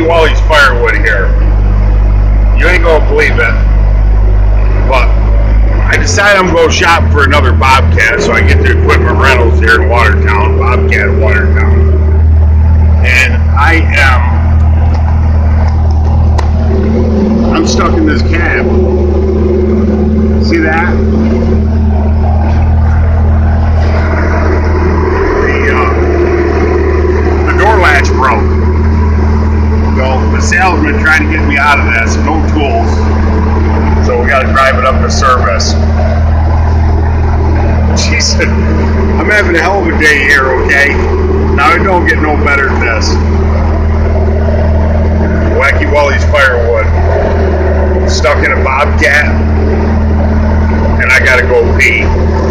Wally's Firewood here. You ain't gonna believe it, but I decided I'm gonna shop for another bobcat, so I get the equipment rentals here in Watertown, Bobcat in Watertown, and I'm stuck in this cab. See that? The door latch broke. So the salesman trying to get me out of this, no tools. So we gotta drive it up to service. She said, I'm having a hell of a day here, okay? Now it don't get no better than this. Wacky Wally's Firewood. Stuck in a bobcat. And I gotta go pee.